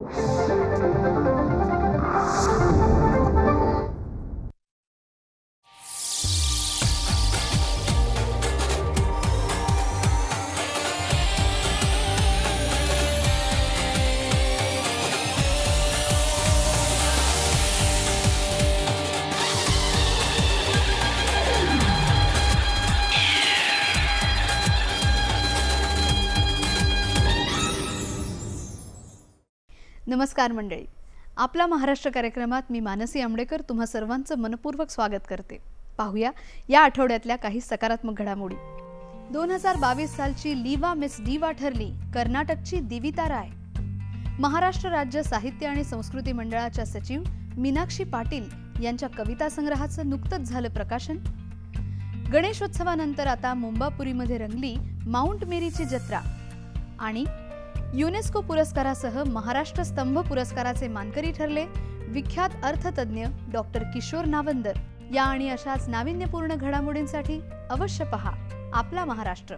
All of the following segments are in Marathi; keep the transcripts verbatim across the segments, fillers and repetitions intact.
नमस्कार मंडळी, आपला महाराष्ट्र कार्यक्रमात मी मानसी आंबडेकर तुम्हा सर्वांचं मनपूर्वक स्वागत करते। पाहूया या आठवड्यातल्या काही सकारात्मक घडामोडी। दोन हजार बावीस सालची लीवा मिस डीवा ठरली कर्नाटकची दिविता राय। महाराष्ट्र राज्य साहित्य आणि संस्कृती मंडळाच्या सचिव मीनाक्षी पाटील यांच्या कविता संग्रहाचं नुकतंच झालं प्रकाशन। गणेशोत्सवानंतर आता मुंबापुरीमध्ये रंगली माउंट मेरीची जत्रा। आणि युनेस्को पुरस्कारासह महाराष्ट्र स्तंभ पुरस्काराचे मानकरी ठरले विख्यात अर्थतज्ञ डॉक्टर किशोर नावंदर। या आणि अशाच नाविन्यपूर्ण घडामोडींसाठी अवश्य पहा आपला महाराष्ट्र।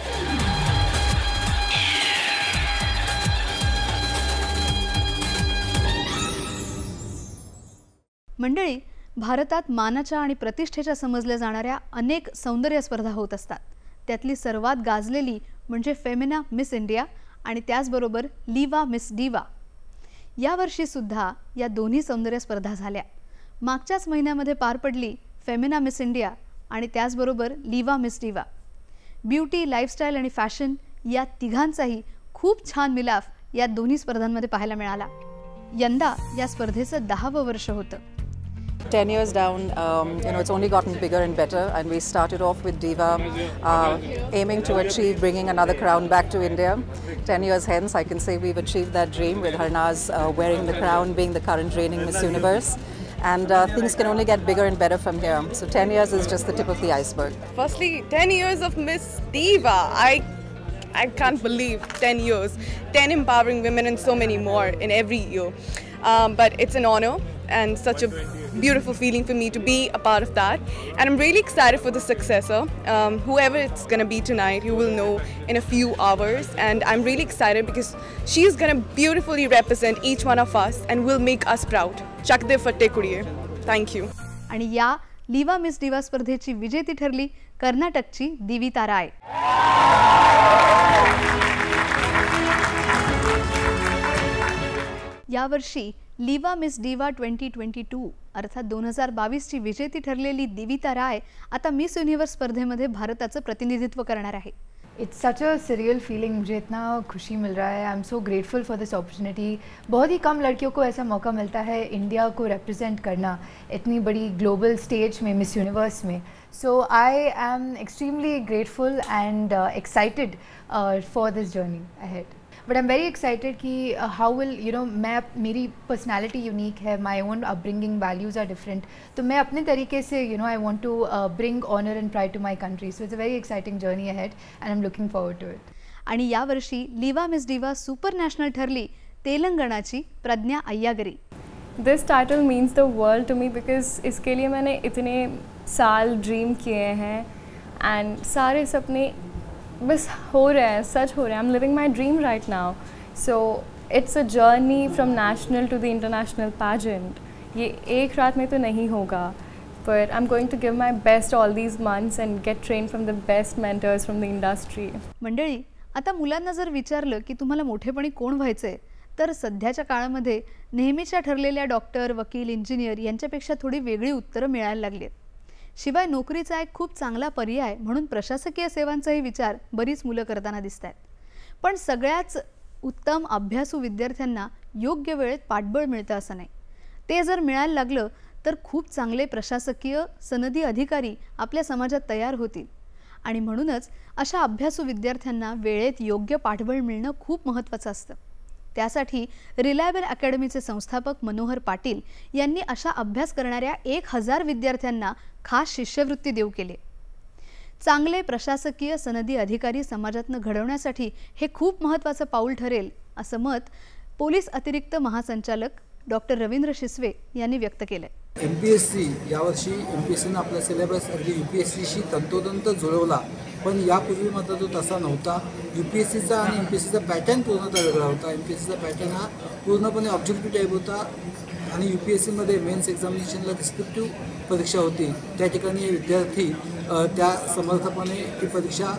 मंडळी, भारतात मानाच्या आणि प्रतिष्ठेच्या समजल्या जाणाऱ्या अनेक सौंदर्य स्पर्धा होत असतात। त्यातली सर्वात गाजलेली म्हणजे फेमिना मिस इंडिया आणि त्याचबरोबर लीवा मिस डीवा। यावर्षी सुद्धा या दोन्ही सौंदर्य स्पर्धा झाल्या। मागच्याच महिन्यामध्ये पार पडली फेमिना मिस इंडिया आणि त्याचबरोबर Liva Miss Diva. Beauty, lifestyle आणि फॅशन या तिघांचाही खूप छान मिलाफ या दोन्ही स्पर्धांमध्ये पाहायला मिळाला। यंदा या स्पर्धेचं दहावं वर्ष होतं। ten years down, um, you know, it's only gotten bigger and better, and we started off with Diva, uh, aiming to achieve bringing another crown back to India. ten years hence, I can say we've achieved that dream with Harnaz uh, wearing the crown, being the current reigning Miss Universe, and uh, things can only get bigger and better from here. So ten years is just the tip of the iceberg. Firstly, ten years of Miss Diva. I I can't believe ten years, ten empowering women and so many more in every year. Um, but it's an honor and such a beautiful feeling for me to be a part of that, and I'm really excited for the successor. Um, whoever it's gonna be tonight, you will know in a few hours, and I'm really excited because she's gonna beautifully represent each one of us and will make us proud. Chakde fatte kuriye. Thank you. आणि या लीवा मिस डीवा स्पर्धेची विजेती ठरली कर्नाटकची दिविता राय। यावर्षी Liva Miss Diva twenty twenty two अर्थात दोन हजार बावीस ची विजेती ठरलेली दिविता राय आता मिस युनिवर्स स्पर्धेमध्ये भारताचं प्रतिनिधित्व करणार आहे। It's such a surreal feeling, मुझे इतना खुशी मिल रहा है। I am so grateful for this opportunity. बहुत ही कम लड़कियों को ऐसा मौका मिलता है इंडिया को रिप्रेजेंट करना इतनी बड़ी ग्लोबल स्टेज में, मिस यूनिवर्स में। So I am extremely grateful and excited for this journey ahead. But I am very excited कि हाउ विल यू नो मैं मेरी पर्सनैलिटी यूनिक है, my own upbringing values are different, तो मैं अपने तरीके से you know I want to bring honour and pride to my country. So it's a very exciting journey ahead and I am looking forward to it. आणि यावर्षी Liva Miss Diva super national ठरली तेलंगणाची Pragya Ayyagari. This title means the world to me because इसके लिए मैंने इतने साल ड्रीम किए हैं एंड सारे सपने बस हो रहे हैं, सच हो रहे हैं। I am living my dream right now. So it's a journey from national to the international pageant. ये एक रात में तो नहीं होगा, but I'm going to give my best all these months and get trained from the best mentors from the industry. मंडळी, आता मुलांना जर विचारलं की तुम्हाला मोठेपणी कोण व्हायचंय, तर सध्याच्या काळामध्ये नेहमीच्या ठरलेल्या डॉक्टर, वकील, इंजिनियर यांच्यापेक्षा थोडी वेगळी उत्तरं मिळायला लागली आहेत। शिवाय नोकरीचा एक खूप चांगला पर्याय म्हणून प्रशासकीय सेवांचाही विचार बरीच मुलं करताना दिसतात। पण सगळ्याच उत्तम अभ्यासू विद्यार्थ्यांना योग्य वेळेत पाठबळ मिळतं असं नाही। ते जर मिळायला लागलं तर खूप चांगले प्रशासकीय सनदी अधिकारी आपल्या समाजात तयार होतील। आणि म्हणूनच अशा अभ्यासू विद्यार्थ्यांना वेळेत योग्य पाठबळ मिळणं खूप महत्त्वाचं असतं। त्यासाठी रिलायबल अकॅडमीचे संस्थापक मनोहर पाटील यांनी अशा अभ्यास करणाऱ्या एक हजार विद्यार्थ्यांना खास शिष्यवृत्ती देऊ केले। चांगले प्रशासकीय सनदी अधिकारी समाजातनं घडवण्यासाठी हे खूप महत्त्वाचं पाऊल ठरेल असं मत पोलीस अतिरिक्त महासंचालक डॉक्टर रवींद्र शिसवे यांनी व्यक्त केलं. एम पी एस सी यावर्षी एम पी एस सीनं आपला सिलेबस अगदी यू पी एस सीशी तंतोतंत जुळवला, पण यापूर्वी मात्र तो तसा नव्हता. यू पी एस सीचा आणि एम पी एस सीचा पॅटर्न पूर्णतः वेगळा होता. एम पी एस सीचा पॅटर्न हा पूर्णपणे ऑब्जेक्टिव्ह टाईप होता आणि यू पी एस सीमध्ये मेन्स एक्झामिनेशनला डिस्क्रिप्टिव्ह परीक्षा होती. त्या ठिकाणी विद्यार्थी त्या समर्थपणे ती परीक्षा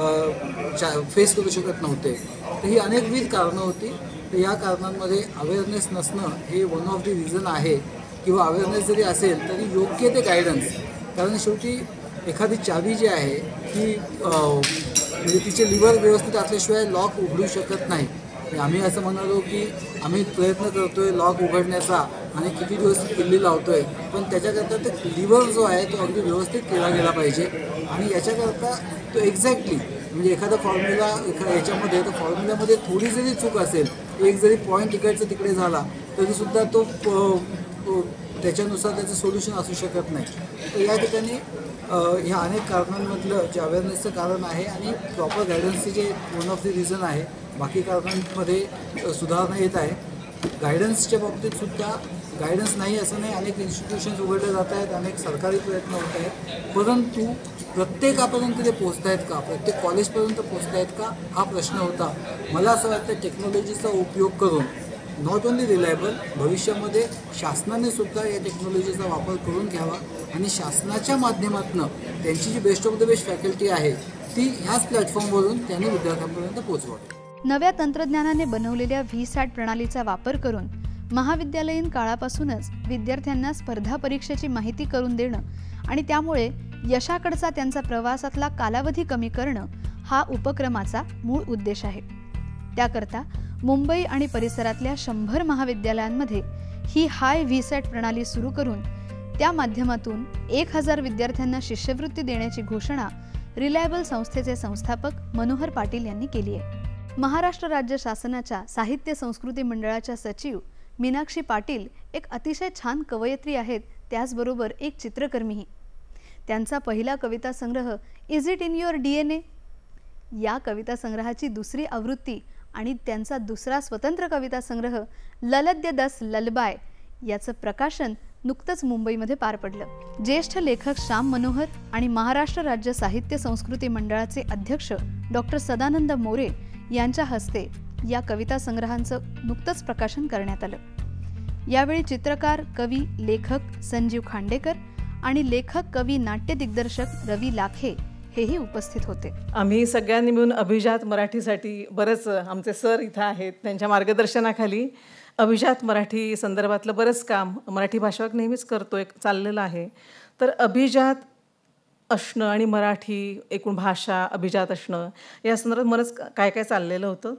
फेस करू शकत नव्हते. तर ही अनेकविध कारणं होती. तर या कारणांमध्ये अवेअरनेस नसणं हे वन ऑफ द रिझन आहे, किंवा अवेअरनेस जरी असेल तरी योग्य ते गायडन्स. कारण शेवटी एखादी चावी जी आहे ती म्हणजे तिचे लिव्हर व्यवस्थित असल्याशिवाय लॉक उघडू शकत नाही. आम्ही असं म्हणालो की आम्ही प्रयत्न करतो आहे लॉक उघडण्याचा आणि किती दिवस किल्ली लावतो आहे, पण त्याच्याकरता ते लिव्हर जो आहे तो अगदी व्यवस्थित केला गेला पाहिजे. आणि याच्याकरता तो एक्झॅक्टली म्हणजे एखादा फॉर्म्युला एखा याच्यामध्ये तर फॉर्म्युल्यामध्ये थोडी जरी चूक असेल, एक जरी पॉईंट इकडचा तिकडे झाला तरीसुद्धा तो त्याच्यानुसार त्याचं सोल्युशन असू शकत नाही. तर या ठिकाणी ह्या अनेक कारणांमधलं जे अवेअरनेसचं कारण आहे आणि प्रॉपर गायडन्सचे जे वन ऑफ द रिझन आहे. बाकी कारणांमध्ये सुधारणा येत आहे. गायडन्सच्या बाबतीतसुद्धा गायडन्स नाही असं नाही, अनेक इन्स्टिट्यूशन्स उघडले जात आहेत, अनेक सरकारी प्रयत्न होत आहेत, परंतु प्रत्येकापर्यंत ते पोचत आहेत का, प्रत्येक कॉलेजपर्यंत पोचत आहेत का हा प्रश्न होता. मला असं वाटतं टेक्नॉलॉजीचा उपयोग करून नॉट ओन्ली रिलायबल, भविष्यामध्ये शासनाने सुद्धा या टेक्नॉलॉजीचा वापर करून घ्यावा आणि शासनाच्या माध्यमातून त्यांची जी best of the best faculty आहे ती ह्याच प्लॅटफॉर्मवरून त्यांनी विद्यार्थ्यांपर्यंत पोचवावी. नव्या तंत्रज्ञानाने बनवलेल्या व्ही सॅट प्रणालीचा वापर करून महाविद्यालयीन काळापासूनच विद्यार्थ्यांना स्पर्धा परीक्षेची माहिती करून देणं आणि त्यामुळे यशाकडचा त्यांचा प्रवासातला कालावधी कमी करणं हा उपक्रमाचा मूळ उद्देश आहे. त्याकरता मुंबई आणि परिसरातल्या शंभर महाविद्यालयांमध्ये ही हाय व्ही सॅट प्रणाली सुरू करून त्या माध्यमातून एक हजार विद्यार्थ्यांना शिष्यवृत्ती देण्याची घोषणा रिलायबल संस्थेचे संस्थापक मनोहर पाटील यांनी केली आहे. महाराष्ट्र राज्य शासनाच्या साहित्य संस्कृती मंडळाच्या सचिव मीनाक्षी पाटील एक अतिशय छान कवयित्री आहेत, त्याचबरोबर एक चित्रकर्मीही. त्यांचा पहिला कविता संग्रह is it in your D N A या कविता संग्रहाची दुसरी आवृत्ती आणि त्यांचा दुसरा स्वतंत्र कविता संग्रह ललद्य दस ललबाय याचं प्रकाशन नुकतंच मुंबईमध्ये पार पडलं. ज्येष्ठ लेखक श्याम मनोहर आणि महाराष्ट्र राज्य साहित्य संस्कृती मंडळाचे अध्यक्ष डॉक्टर सदानंद मोरे यांच्या हस्ते या कविता संग्रहांचं नुकतंच प्रकाशन करण्यात आलं. यावेळी चित्रकार, कवी, लेखक संजीव खांडेकर आणि लेखक, कवी, नाट्य दिग्दर्शक रवी लाखे हेही उपस्थित होते. आम्ही सगळ्यांनी मिळून अभिजात मराठीसाठी बरेच आमचे सर इथं आहेत, त्यांच्या मार्गदर्शनाखाली अभिजात मराठी संदर्भातलं बरंच काम मराठी भाषावर नेहमीच करतो एक चाललेलं आहे. तर अभिजात असणं आणि मराठी एकूण भाषा अभिजात असणं या संदर्भात बरंच काय काय चाललेलं होतं.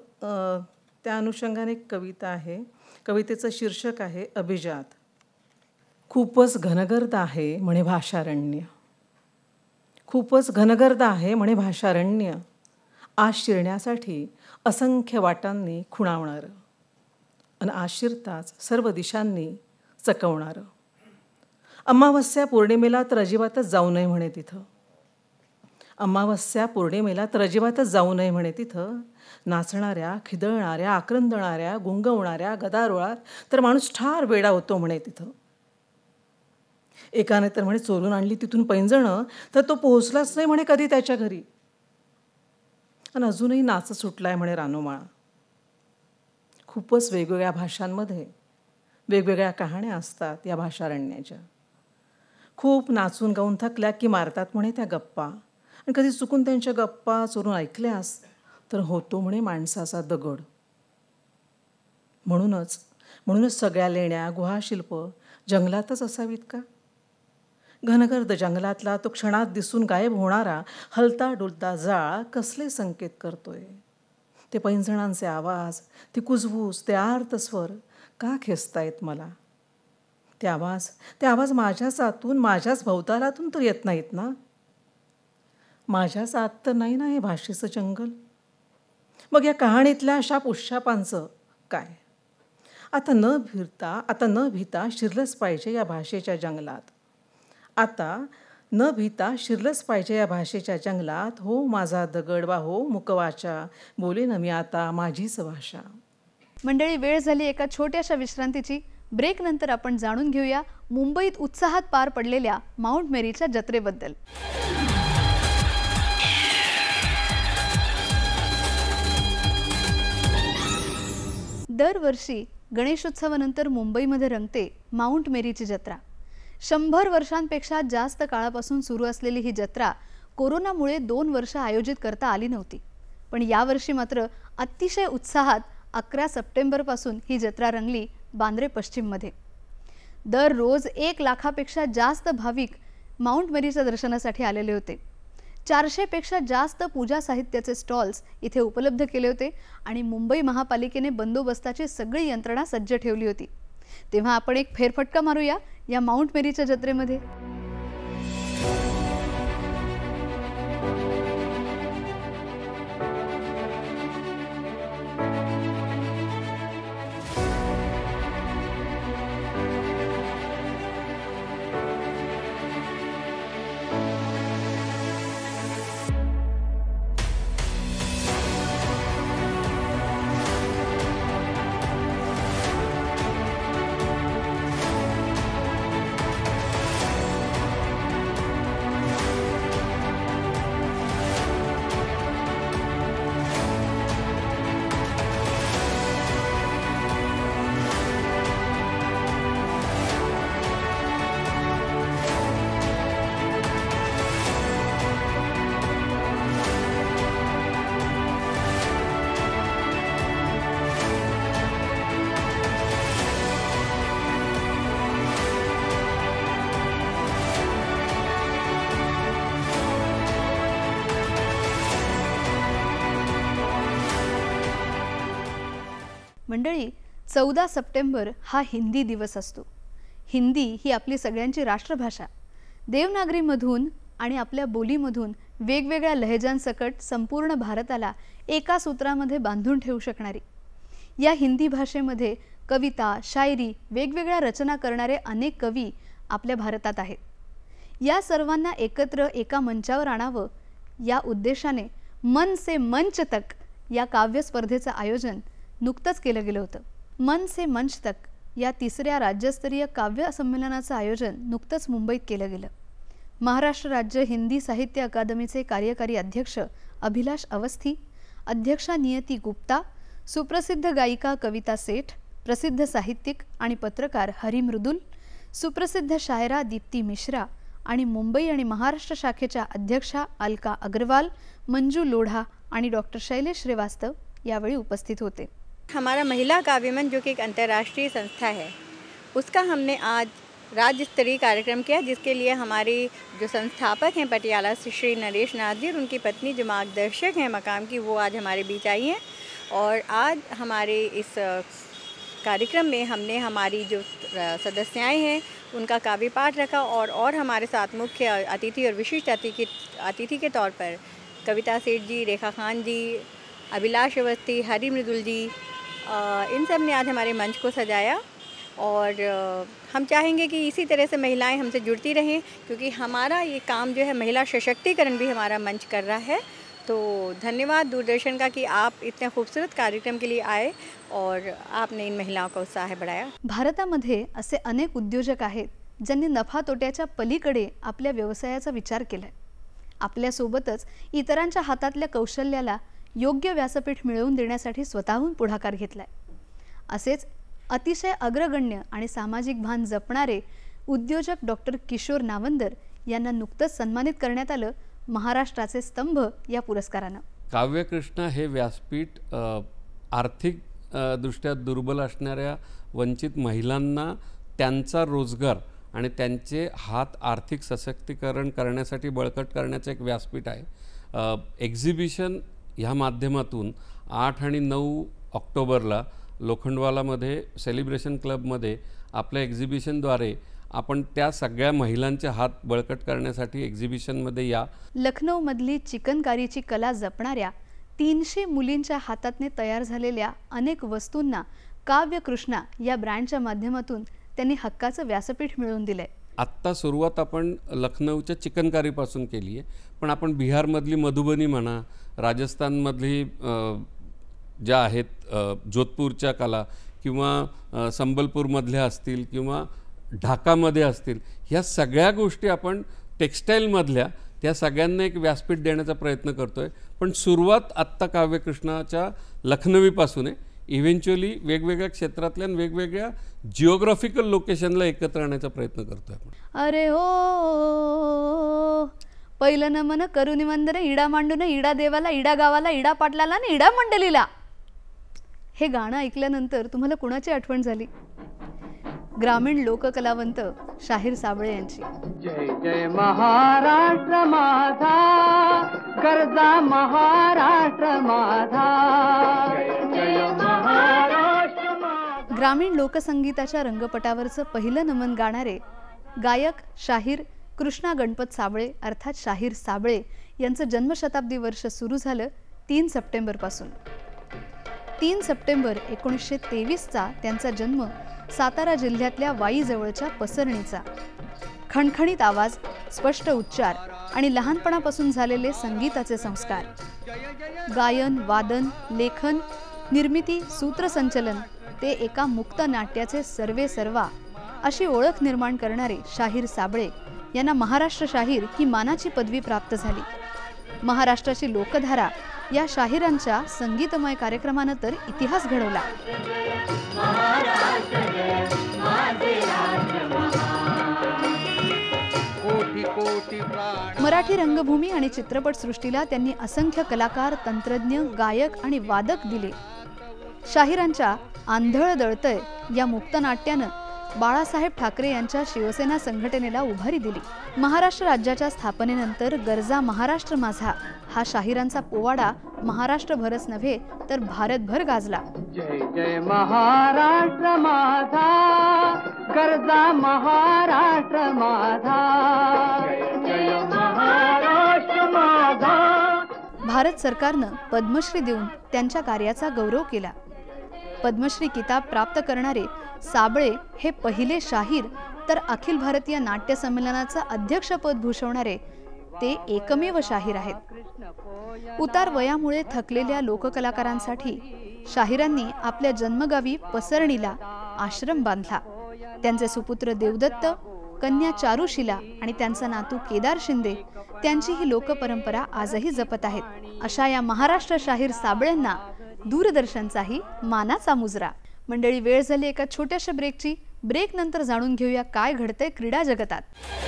त्या अनुषंगाने एक कविता आहे. कवितेचं शीर्षक आहे अभिजात. खूपच घनगर्द आहे म्हणे भाषारण्य, खूपच घनगर्द आहे म्हणे भाषारण्य, आत शिरण्यासाठी असंख्य वाटांनी खुणावणारं आणि आत शिरताच सर्व दिशांनी चकवणारं. अमावस्या पौर्णिमेला तर अजिबातच जाऊ नये म्हणे तिथं, अमावस्या पौर्णिमेला तर अजिबातच जाऊ नये म्हणे तिथं. नाचणाऱ्या, खिदळणाऱ्या, आक्रंदणाऱ्या, गुंगवणाऱ्या गदारोळात तर माणूस ठार वेडा होतो म्हणे तिथं. एकाने तर म्हणे चोरून आणली तिथून पैंजणं, तर तो पोहोचलाच नाही म्हणे कधी त्याच्या घरी. आणि अजूनही नाच सुटलाय म्हणे रानोमाळा. खूपच वेगवेगळ्या भाषांमध्ये वेगवेगळ्या कहाण्या असतात या भाषारण्याच्या. खूप नाचून गाऊन थकल्या की मारतात म्हणे त्या गप्पा, आणि कधी चुकून त्यांच्या गप्पा चोरून ऐकल्यास तर होतो म्हणे माणसाचा दगड. म्हणूनच म्हणूनच सगळ्या लेण्या, गुहाशिल्प जंगलातच असावीत का? घनगर्द जंगलातला तो क्षणात दिसून गायब होणारा हलता डुलता जाळ कसले संकेत करतोय? ते पैंजणांचे आवाज, ती कुजबूज, ते आर्तस्वर का खेचतायत मला? ते आवाज ते आवाज माझ्याच आतून, माझ्याच भवतालातून तर येत नाहीत ना? माझ्याच आत तर नाही ना हे भाषेचं जंगल? मग या कहाणीतल्या शाप उशापांचं काय? आता न भिरता आता न भीता शिरलंच पाहिजे या भाषेच्या जंगलात. आता न भीता शिरलंच पाहिजे या भाषेच्या जंगलात. हो माझा दगड वा हो मुकवाचा, बोले न मी आता माझीच भाषा. मंडळी, वेळ झाली एका छोट्याशा विश्रांतीची. ब्रेकनंतर आपण जाणून घेऊया मुंबईत उत्साहात पार पडलेल्या माउंट मेरीच्या जत्रेबद्दल। दरवर्षी गणेशोत्सवानंतर मुंबईमध्ये रंगते माउंट मेरीची जत्रा। शंभर वर्षांपेक्षा जास्त काळापासून सुरू असलेली ही जत्रा कोरोनामुळे दोन वर्ष आयोजित करता आली नव्हती, पण यावर्षी मात्र अतिशय उत्साहात अकरा सप्टेंबर पासून ही जत्रा रंगली बांद्रे पश्चिममध्ये। दररोज एक लाखापेक्षा जास्त भाविक माउंट मेरीच्या दर्शनासाठी आलेले होते। चारशे पेक्षा जास्त पूजा साहित्याचे स्टॉल्स इथे उपलब्ध केले होते आणि मुंबई महापालिकेने बंदोबस्ताची सगळी यंत्रणा सज्ज ठेवली होती। तेव्हा आपण एक फेरफटका मारूया या माउंट मेरीच्या जत्रेमध्ये। मंडळी, चौदा सप्टेंबर हा हिंदी दिवस असतो। हिंदी ही आपली सगळ्यांची राष्ट्रभाषा। देवनागरीमधून आणि आपल्या बोलीमधून वेगवेगळ्या लहेजांसकट संपूर्ण भारताला एका सूत्रामध्ये बांधून ठेवू शकणारी या हिंदी भाषेमध्ये कविता, शायरी, वेगवेगळ्या रचना करणारे अनेक कवी आपल्या भारतात आहेत। या सर्वांना एकत्र एका मंचावर आणावं या उद्देशाने मन से मंच तक या काव्य स्पर्धेचं आयोजन नुकतंच केलं गेलं होतं। मन से मंच तक या तिसऱ्या राज्यस्तरीय काव्य संमेलनाचं आयोजन नुकतंच मुंबईत केलं गेलं। महाराष्ट्र राज्य हिंदी साहित्य अकादमीचे कार्यकारी अध्यक्ष अभिलाष अवस्थी, अध्यक्षा नियती गुप्ता, सुप्रसिद्ध गायिका कविता सेठ, प्रसिद्ध साहित्यिक आणि पत्रकार हरी मृदुल, सुप्रसिद्ध शायरा दीप्ती मिश्रा आणि मुंबई आणि महाराष्ट्र शाखेच्या अध्यक्षा अलका अग्रवाल, मंजू लोढ़ा आणि डॉक्टर शैलेश श्रीवास्तव यावेळी उपस्थित होते। हमारा महिला काव्य मंच जो कि एक अंतर्राष्ट्रीय संस्था है, उसका हमने आज राज्य स्तरीय कार्यक्रम किया, जिसके लिए हमारे जो संस्थापक हैं पटियाला से श्री नरेश नाथ जी और उनकी पत्नी जो मार्गदर्शक हैं मकाम की, वो आज हमारे बीच आई हैं। और आज हमारे इस कार्यक्रम में हमने हमारी जो सदस्याएं हैं उनका काव्य पाठ रखा और और हमारे साथ मुख्य अतिथि और विशिष्ट अतिथि अतिथि के तौर पर कविता सेठ जी, रेखा खान जी, अभिलाष अवस्थी, हरी मृदुल जी, इन सब ने आज हमारे मंच को सजाया। और हम चाहेंगे कि इसी तरह से महिलाएं हमसे जुड़ती रहें, क्योंकि हमारा ये काम जो है महिला सशक्तिकरण भी हमारा मंच कर रहा है। तो धन्यवाद दूरदर्शन का कि आप इतने खूबसूरत कार्यक्रम के लिए आए और आपने इन महिलाओं का उत्साह बढ़ाया। भारतामध्ये असे अनेक उद्योजक आहेत ज्यांनी नफा तोट्याच्या पलीकडे आपल्या व्यवसायाचा विचार केलाय। आपल्यासोबतच इतरांच्या हातातल्या कौशल्याला योग्य व्यासपीठ मिळवून देण्यासाठी स्वतःहून पुढाकार घेतलाय। असेच अतिशय अग्रगण्य आणि सामाजिक भान जपणारे उद्योजक डॉक्टर किशोर नावंदर यांना नुकतंच सन्मानित करण्यात आलं महाराष्ट्राचे स्तंभ या पुरस्कारानं। काव्यकृष्णा हे व्यासपीठ आर्थिक दृष्ट्या दुर्बल असणाऱ्या वंचित महिलांना त्यांचा रोजगार आणि त्यांचे हात आर्थिक सशक्तीकरण करण्यासाठी बळकट करण्याचं एक व्यासपीठ आहे। एक्झिबिशन ह्या माध्यमातून आठ आणि नऊ ऑक्टोबरला लोखंडवालामध्ये सेलिब्रेशन क्लबमध्ये आपल्या एक्झिबिशनद्वारे आपण त्या सगळ्या महिलांचे हात बळकट करण्यासाठी एक्झिबिशनमध्ये या। लखनौमधली चिकनकारीची कला जपणाऱ्या तीनशे मुलींच्या हातातने तयार झालेल्या अनेक वस्तूंना काव्यकृष्णा या ब्रँडच्या माध्यमातून त्यांनी हक्काचं व्यासपीठ मिळवून दिलंय। आत्ता सुरुवात आपण लखनौच्या चिकनकारीपासून केली आहे, पण आपण बिहारमधली मधुबनी म्हणा, राजस्थानमधली ज्या आहेत जोधपूरच्या कला किंवा संबलपूरमधल्या असतील किंवा ढाकामध्ये असतील, ह्या सगळ्या गोष्टी आपण टेक्स्टाईलमधल्या त्या सगळ्यांना एक व्यासपीठ देण्याचा प्रयत्न करतो आहे. पण सुरुवात आत्ता काव्यकृष्णाच्या लखनवीपासून आहे. इव्हेंच्युअली वेगवेगळ्या क्षेत्रातल्या आणि वेगवेगळ्या जिओग्राफिकल लोकेशनला एकत्र आणण्याचा प्रयत्न करतो आहे आपण. अरे हो पहिलं नमन करुणी वंदन इडा मांडून इडा देवाला इडा गावाला इडा पाटलाला आणि इडा मंडलीला. हे गाणं ऐकल्यानंतर तुम्हाला कुणाची आठवण झाली? ग्रामीण लोककलावंत शाहीर साबळे यांची. जय जय महाराष्ट्र माझा, गरजा महाराष्ट्र माझा, जय महाराष्ट्र माझा. ग्रामीण लोकसंगीताच्या रंगपटावरचं पहिलं नमन गाणारे गायक शाहीर कृष्णा गणपत साबळे अर्थात शाहीर साबळे यांचं जन्मशताब्दी वर्ष सुरू झालं तीन सप्टेंबरपासून. तीन सप्टेंबर एकोणीसशे तेवीसचा त्यांचा जन्म सातारा जिल्ह्यातल्या वाईजवळच्या पसरणीचा. खणखणीत आवाज, स्पष्ट उच्चार आणि लहानपणापासून झालेले संगीताचे संस्कार, गायन, वादन, लेखन, निर्मिती, सूत्रसंचलन ते एका मुक्त नाट्याचे सर्वे सर्वा अशी ओळख निर्माण करणारे शाहीर साबळे यांना महाराष्ट्र शाहीर ही मानाची पदवी प्राप्त झाली. महाराष्ट्राची लोकधारा या शाहिरांच्या संगीतमय कार्यक्रमानं तर इतिहास घडवला. मराठी रंगभूमी आणि चित्रपटसृष्टीला त्यांनी असंख्य कलाकार, तंत्रज्ञ, गायक आणि वादक दिले. शाहिरांच्या आंधळ दळतय या मुक्तनाट्यानं बाळासाहेब ठाकरे यांच्या शिवसेना संघटनेला उभारी दिली. महाराष्ट्र राज्याच्या स्थापनेनंतर गरजा महाराष्ट्र माझा हा शाहिरांचा पोवाडा महाराष्ट्रभरच नव्हे तर भारतभर गाजला. जय जय महाराष्ट्र माझा, गरजा महाराष्ट्र माझा, जय महाराष्ट्र माझा. भारत सरकारनं पद्मश्री देऊन त्यांच्या कार्याचा गौरव केला. पद्मश्री किताब प्राप्त करणारे साबळे हे पहिले शाहीर तर अखिल भारतीय नाट्य संमेलनाचं अध्यक्षपद भूषवणारे ते एकमेव शाहीर आहेत. उतार वयामुळे थकलेल्या लोककलाकारांसाठी शाहिरांनी आपल्या जन्मगावी पसरणीला आश्रम बांधला. त्यांचे सुपुत्र देवदत्त, कन्या चारुशिला आणि त्यांचा नातू केदार शिंदे त्यांची ही लोकपरंपरा आजही जपत आहेत. अशा या महाराष्ट्र शाहीर साबळ्यांना दूरदर्शनचाही मानाचा मुजरा. मंडळी, वेळ झाली एका छोट्याशा ब्रेकची. ब्रेक नंतर जाणून घेऊया काय घडतंय क्रीडा जगतात.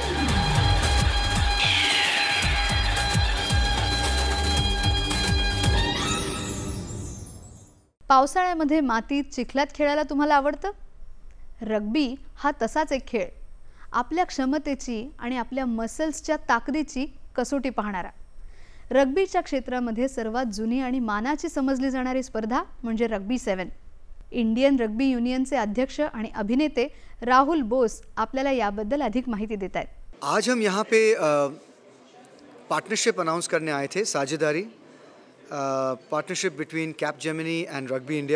पावसाळ्यामध्ये मातीत चिखलात खेळायला तुम्हाला आवडतं? रग्बी हा तसाच एक खेळ. आपल्या क्षमतेची आणि आपल्या मसल्सच्या ताकदीची कसोटी पाहणारा. रग्बीच्या क्षेत्रामध्ये सर्वात जुनी आणि मानाची समजली जाणारी स्पर्धा म्हणजे रग्बी सेवन. इंडियन रग्बी युनियनचे अध्यक्ष आणि अभिनेते राहुल बोस आपल्याला याबद्दल अधिक माहिती देत आहेत. आज हम यहाँ पे पार्टनरशिप अनाउंस करने आए थे, साझेदारी partnership between Capgemini and rugby India.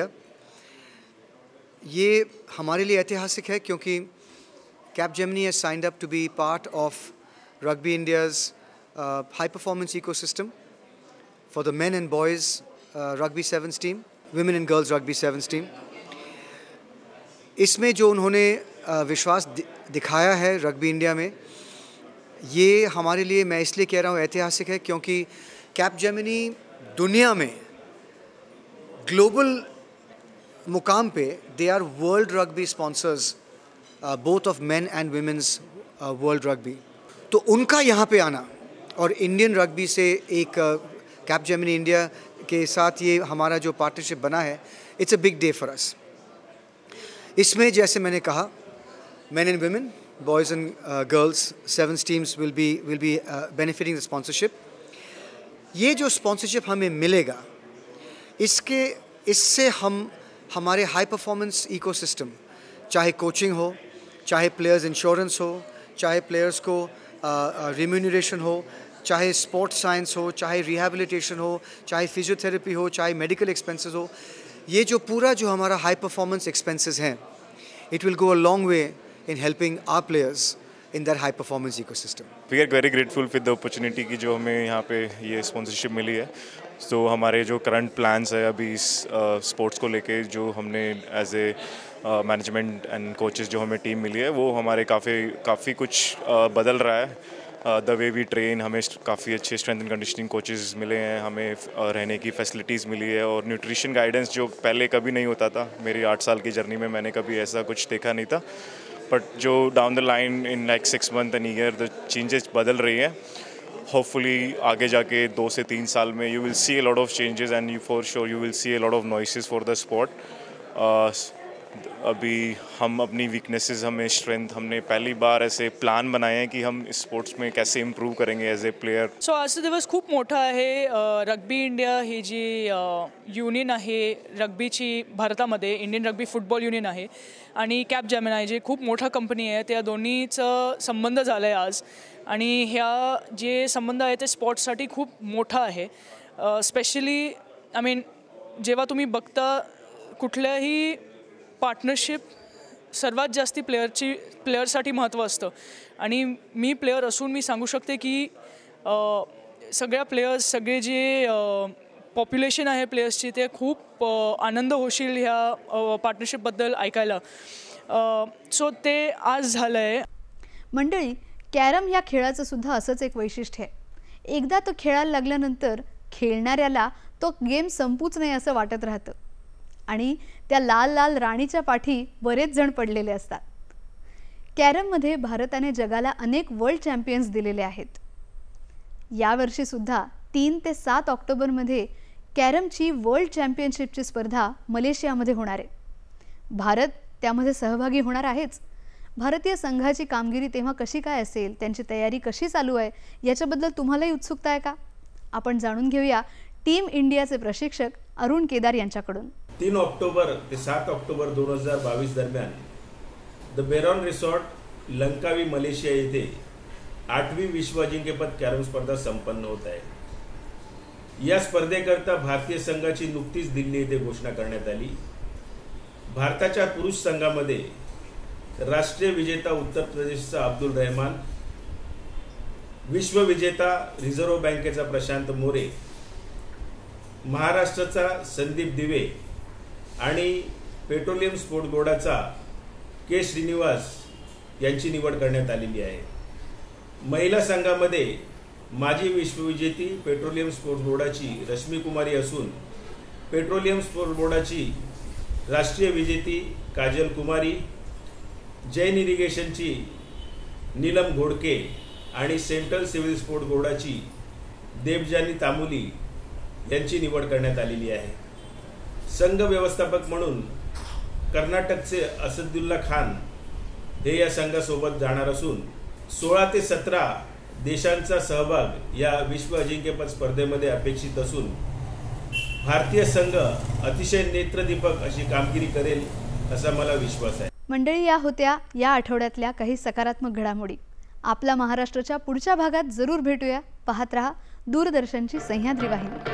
ये हमारे लिए ऐतिहासिक है क्योंकि Capgemini has signed up to be part of rugby India's high performance ecosystem for the men and boys rugby sevens team, women and girls rugby sevens team. इसमें जो उन्होंने विश्वास दिखाया है रग्बी इंडिया में, ये हमारे लिए, मैं इसलिए कह रहा हूँ ऐतिहासिक है क्योंकि कैपजेमिनी दुनिया में ग्लोबल मुकाम पे they are world rugby sponsors both of men and women's world rugby. तो उनका यहाँ पे आना और इंडियन रग्बी से एक कैपजेमिनी इंडिया के साथ ये हमारा जो पार्टनरशिप बना है, it's a big day for us. इसमें जैसे मैंने कहा, men and women, boys and girls seven teams will be will be benefiting the sponsorship. ये जो स्पॉन्सरशिप हमें मिलेगा, इसके इससे हम हमारे हाई परफॉर्मेंस इकोसिस्टम, चाहे कोचिंग हो, चाहे प्लेयर्स इंश्योरेंस हो, चाहे प्लेयर्स को रिम्यूनरेशन हो, चाहे स्पोर्ट्स साइंस हो, चाहे रिहैबिलिटेशन हो, चाहे फिजियोथेरेपी हो, चाहे मेडिकल एक्सपेंसेस हो, ये जो पूरा जो हमारा हाई परफॉर्मेंस एक्सपेंसेस हैं, it will go a long way in helping our players in their high performance ecosystem. We are very grateful with the opportunity कि जो हमें यहाँ पे ये sponsorship मिली है तो हमारे जो करंट प्लान्स है अभी इस स्पोर्ट्स को लेके, जो हमने as a management and coaches जो हमें टीम मिली है, वो हमारे काफ़ी काफ़ी कुछ uh, बदल रहा है। द वे वी ट्रेन, हमें काफ़ी अच्छे स्ट्रेंथ एंड कंडीशनिंग कोचेस मिले हैं, हमें uh, रहने की फैसिलिटीज़ मिली है, और न्यूट्रिशन गाइडेंस जो पहले कभी नहीं होता था। मेरी आठ साल की जर्नी में मैंने कभी ऐसा कुछ देखा नहीं था, बट जो down the line in like six month and year the changes बदल रही हैं। होपफुली आगे जाके दो से तीन साल में you will see a lot of changes and you for sure you will see a lot of noises for the sport. अभी हम अपनी वीकनेसेस, हमें स्ट्रेंथ, हमने पहली बार ऐसे प्लान बनाए हैं कि हम इस स्पोर्ट्स में कैसे इम्प्रूव करेंगे एज ए प्लेयर। सो आजचा दिवस खूप मोठा आहे। रग्बी इंडिया ही जी युनियन आहे रग्बीची भारतामध्ये, इंडियन रग्बी फुटबॉल युनियन आहे आणि कॅप जेमिनाय जे खूप मोठा कंपनी आहे, त्या दोन्हीचं संबंध झाला आहे आज, आणि ह्या जे संबंध आहे ते स्पोर्ट्ससाठी खूप मोठा आहे। स्पेशली आय मीन जेव्हा तुम्ही बघता कुठल्याही पार्टनरशिप सर्वात जास्ती प्लेयरची प्लेयरसाठी महत्त्व असतं, आणि मी प्लेयर असून मी सांगू शकते की सगळ्या प्लेयर्स, सगळे जे पॉप्युलेशन आहे प्लेयर्सची, ते खूप आनंद होशील ह्या पार्टनरशिपबद्दल ऐकायला। सो ते आज झालं आहे। मंडळी, कॅरम या खेळाचं सुद्धा असंच एक वैशिष्ट्य आहे। एकदा तो खेळायला लागल्यानंतर खेळणाऱ्याला तो गेम संपूच नाही असं वाटत राहतं, आणि त्या लाल लाल राणीच्या पाठी बरेच जण पडलेले असतात। कॅरममध्ये भारताने जगाला अनेक वर्ल्ड चॅम्पियन्स दिलेले आहेत। यावर्षी सुद्धा तीन ते सात ऑक्टोबरमध्ये कॅरमची वर्ल्ड चॅम्पियनशिपची स्पर्धा मलेशियामध्ये होणार आहे। भारत त्यामध्ये सहभागी होणार आहेच। भारतीय संघाची कामगिरी तेव्हा कशी काय असेल, त्यांची तयारी कशी चालू आहे, याच्याबद्दल तुम्हालाही उत्सुकता आहे का? आपण जाणून घेऊया टीम इंडियाचे प्रशिक्षक अरुण केदार यांच्याकडून। तीन ऑक्टोबर ते सात ऑक्टोबर दोन हजार बावीस दरम्यान the Baron resort Langkawi Malaysia येथे आठवी विश्व अजिंक्यपद कॅरम स्पर्धा संपन्न होत आहे। या स्पर्धेकरता भारतीय संघाची नुकतीच दिल्ली येथे घोषणा करण्यात आली। भारताच्या पुरुष संघामध्ये राष्ट्रीय विजेता उत्तर प्रदेशचा अब्दुल रहमान, विश्व विजेता रिझर्व्ह बँकेचा प्रशांत मोरे, महाराष्ट्राचा संदीप दिवे आणि पेट्रोलियम स्पोर्ट बोर्डाचा के श्रीनिवास यांची निवड करण्यात आलेली आहे। महिला संघामध्ये माजी विश्वविजेती पेट्रोलियम स्पोर्ट बोर्डाची रश्मी कुमारी असून, पेट्रोलियम स्पोर्ट बोर्डाची राष्ट्रीय विजेती काजल कुमारी, जैन इरिगेशनची नीलम घोडके आणि सेंट्रल सिव्हिल स्पोर्ट बोर्डाची देवजानी तामुली यांची निवड करण्यात आलेली आहे। संघ व्यवस्थापक म्हणून कर्नाटकचे असदुल्ला खान हे या संघासोबत जाणार असून, सोळा ते सतरा देशांचा सहभाग या विश्व अजिंक्यपद स्पर्धेमध्ये अपेक्षित असून, भारतीय संघ अतिशय नेत्रदीपक अशी कामगिरी करेल असा मला विश्वास आहे। मंडळी, या होत्या या आठवड्यातल्या काही सकारात्मक घडामोडी। आपला महाराष्ट्राच्या पुढच्या भागात जरूर भेटूया। पाहत रहा दूरदर्शनची सह्याद्री वाहिनी।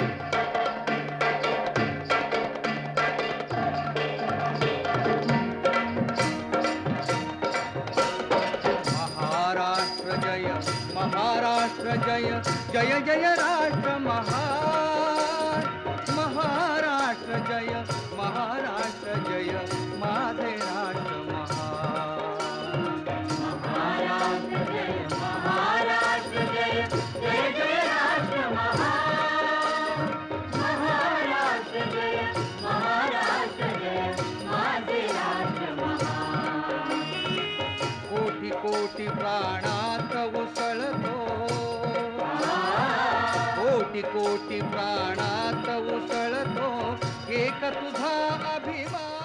महाराष्ट्र जय जय जय राष्ट्र महान, महाराष्ट्र जय महाराष्ट्र जय माझे राष्ट्र महान। महाराष्ट्र जय महाराष्ट्र जय जय जय राष्ट्र महान, महाराष्ट्र जय महाराष्ट्र जय माझे राष्ट्र महान। कोटी कोटी प्राणात उसळतो, कोटी कोटी प्राणात उसळतो एक तुझा अभिमान।